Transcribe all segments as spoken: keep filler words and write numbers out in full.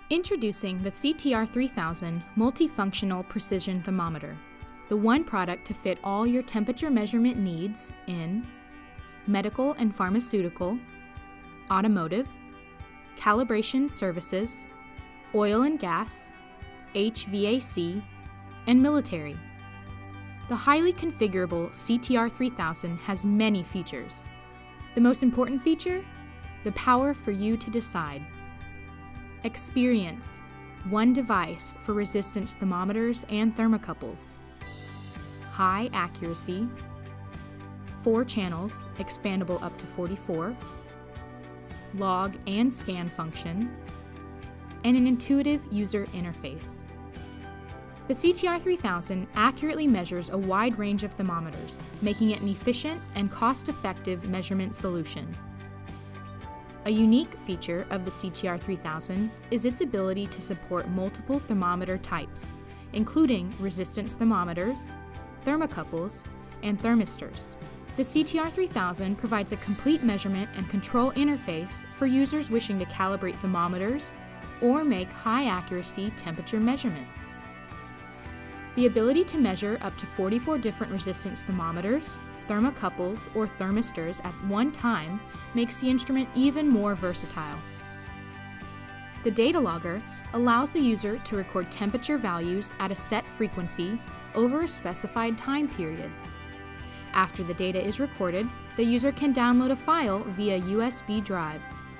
Introducing the C T R three thousand Multifunctional Precision Thermometer, the one product to fit all your temperature measurement needs in medical and pharmaceutical, automotive, calibration services, oil and gas, H V A C, and military. The highly configurable C T R three thousand has many features. The most important feature? The power for you to decide. Experience one device for resistance thermometers and thermocouples. High accuracy, four channels, expandable up to forty-four, log and scan function, and an intuitive user interface. The C T R three thousand accurately measures a wide range of thermometers, making it an efficient and cost-effective measurement solution. A unique feature of the C T R three thousand is its ability to support multiple thermometer types, including resistance thermometers, thermocouples, and thermistors. The C T R three thousand provides a complete measurement and control interface for users wishing to calibrate thermometers or make high-accuracy temperature measurements. The ability to measure up to forty-four different resistance thermometers, thermocouples, or thermistors at one time makes the instrument even more versatile. The data logger allows the user to record temperature values at a set frequency over a specified time period. After the data is recorded, the user can download a file via U S B drive.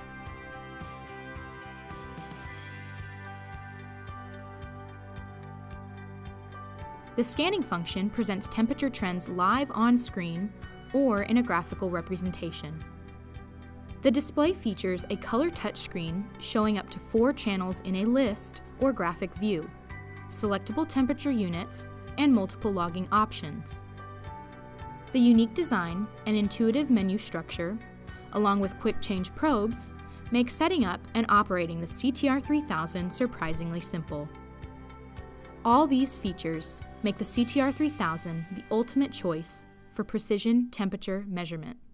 The scanning function presents temperature trends live on screen or in a graphical representation. The display features a color touchscreen showing up to four channels in a list or graphic view, selectable temperature units, and multiple logging options. The unique design and intuitive menu structure, along with quick change probes, make setting up and operating the C T R three thousand surprisingly simple. All these features make the C T R three thousand the ultimate choice for precision temperature measurement.